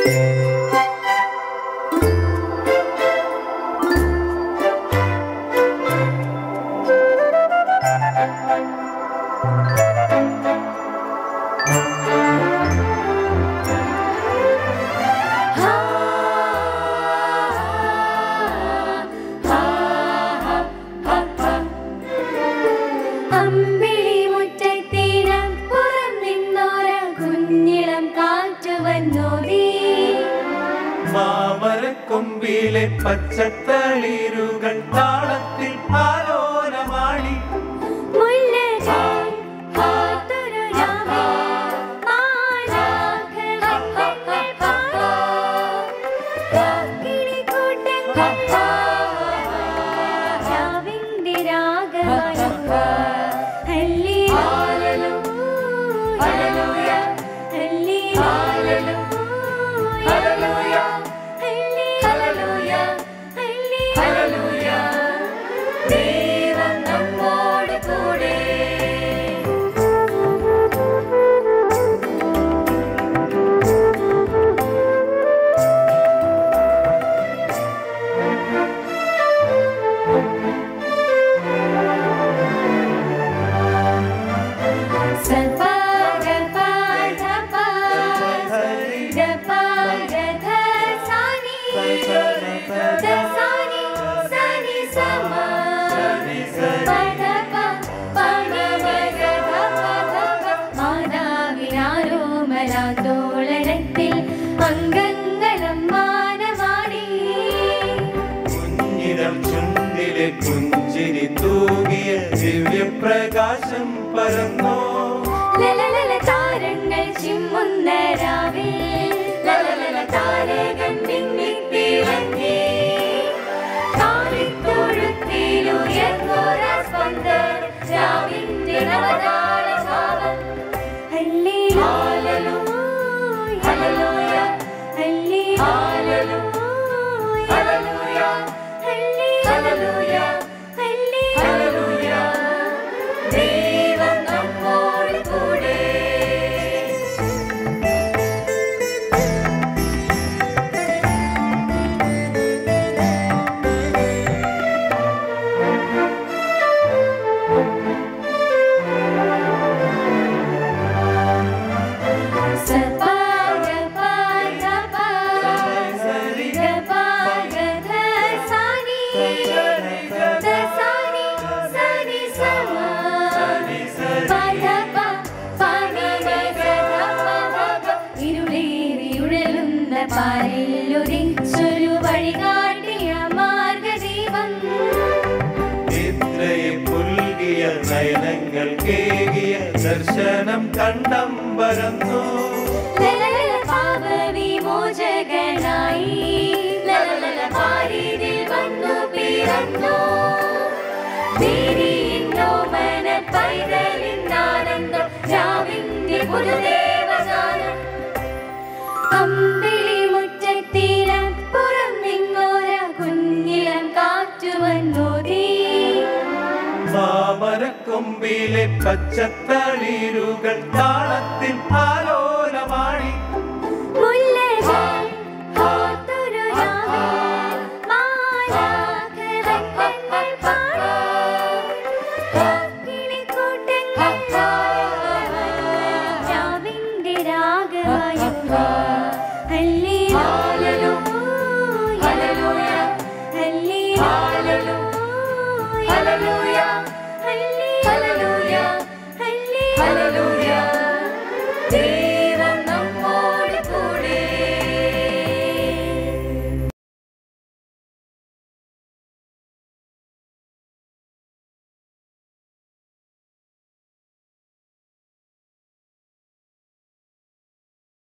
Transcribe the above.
മാമരക്കൊമ്പിലെ പച്ചത്തളിരുകൾ താളത്തിൽ ആലോലമാടി ചുണ്ടിലെ പുഞ്ചിരി തൂകിയ ദിവ്യപ്രകാശം പരന്നോ താരങ്ങൾ ചിമ്മുന്ന രാവിൽ താരകം മിന്നിത്തിളങ്ങി താളിത്തൊഴുത്തിലുയർന്നൊരാ സ്പന്ദനം രാവിന്റെ നവതാള ഭാവം hallelujah hallelujah hallelujah hallelujah hallelujah hallelujah ദൈവം നമ്മോട് കൂടെ. പാരിലൊരിച്ചൊരു വഴികാട്ടിയ മാർഗദീപം നിദ്രയെ പുൽകിയ നയനങ്ങൾ കേകിയ ദർശനം കണ്ടമ്പരന്നു പാപവിമോചകനായി പാരിതിൽ വന്നു പിറന്നു ോമന പൈതലിന്നാനന്ദം രാവിന്റെ പുതുദേവഗാനം അമ്പിളി മുറ്റത്തിനപ്പുറം നിന്നോര കുഞ്ഞിലം കാറ്റുവന്നോതീ മാമരക്കൊമ്പിലെ പച്ചത്തളിരുകൾ താളത്തിൽ ആലോലമാടി ഹല്ലേലൂയ